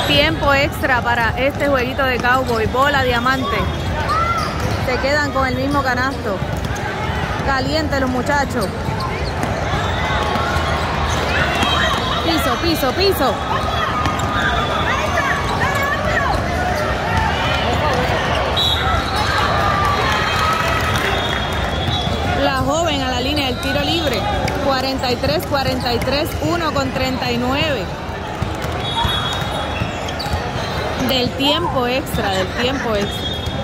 Tiempo extra para este jueguito de Cowboy. Bola, diamante. Se quedan con el mismo canasto. Caliente los muchachos. Piso, piso, piso. La joven a la línea del tiro libre. 43-43, 1:39. Del tiempo extra, del tiempo extra.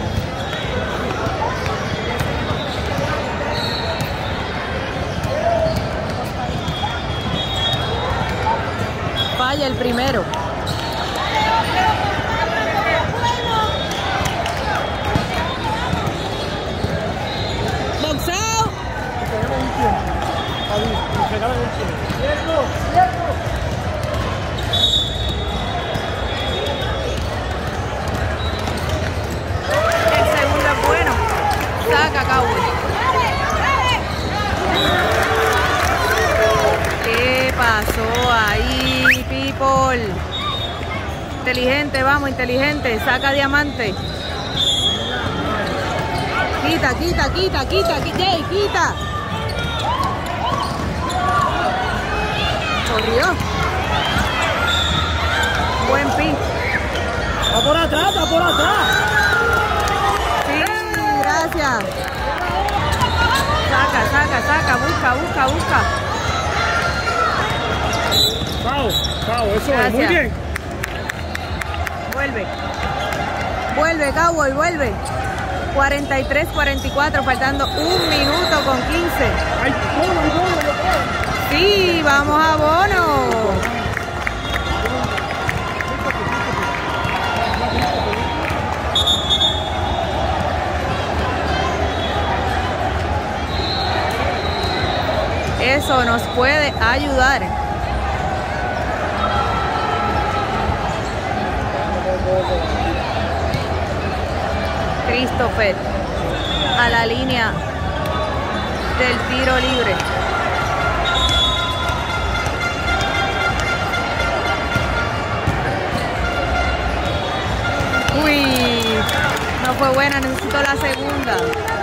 Falla el primero. Boxeo. El segundo es bueno. Saca Cowboy. ¿Qué pasó ahí, people? Inteligente, vamos, inteligente. Saca diamante. Quita, quita, quita, quita, Jay, quita. Corrió. Buen pin. ¡Va por atrás, va por atrás! Sí, gracias. Saca, saca, saca, busca, busca, busca. Cao, eso es, muy bien. Vuelve. Vuelve, Cowboy, vuelve. 43-44, faltando 1 minuto con 15. ¡Ay, bono! Sí, vamos a bono. Eso nos puede ayudar. Christopher a la línea del tiro libre. Uy, no fue buena, necesito la segunda.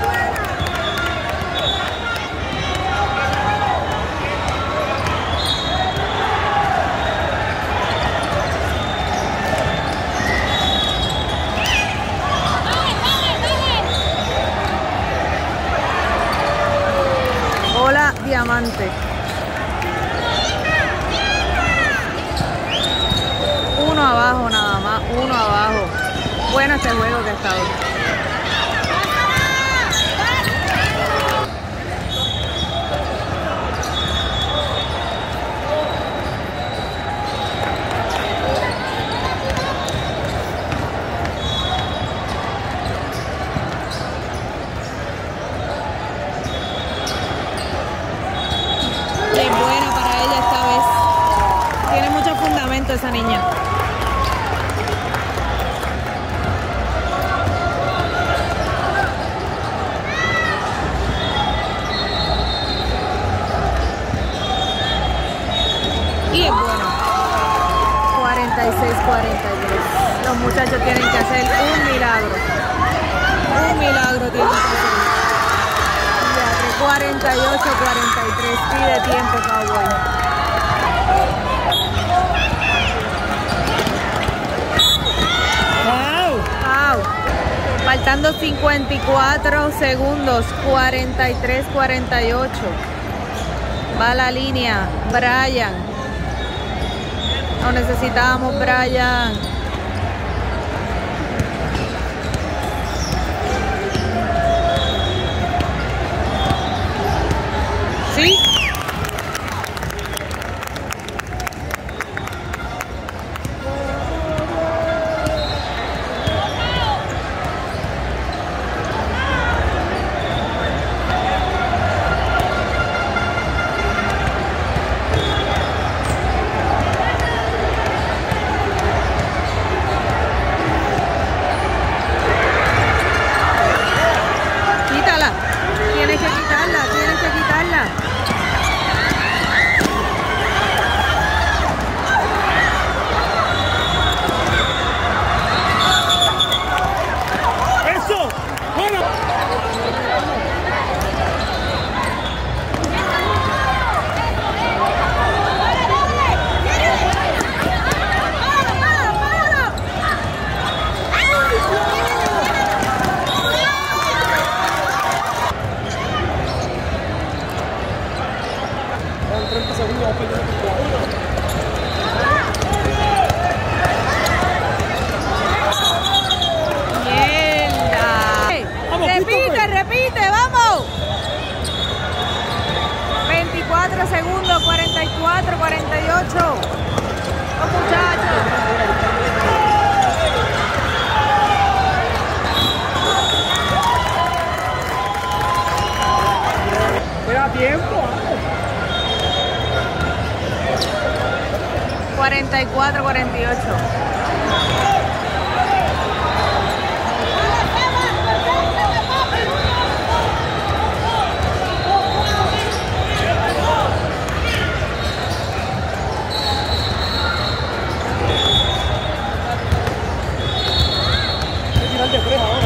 Bola, diamante. 1 abajo nada más, 1 abajo. Bueno este juego que ha estado. Es buena para ella esta vez. Tiene mucho fundamento esa niña. Y es bueno. 46-43. Los muchachos tienen que hacer un milagro. Un milagro tienen que hacer. 48-43. Pide tiempo, Cowboy. Wow. Faltando 54 segundos. 43-48. Va a la línea. Brian. No necesitamos, Brian. ¿Sí? Quítala. Tienes que quitarla, tienes que quitarla. 44-48. De tres ahora.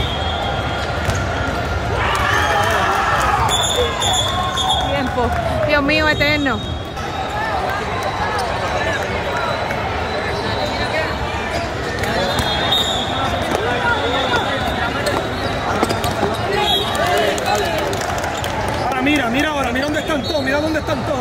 Tiempo. Dios mío, eterno. Ahora mira ahora, mira dónde están todos, mira dónde están todos.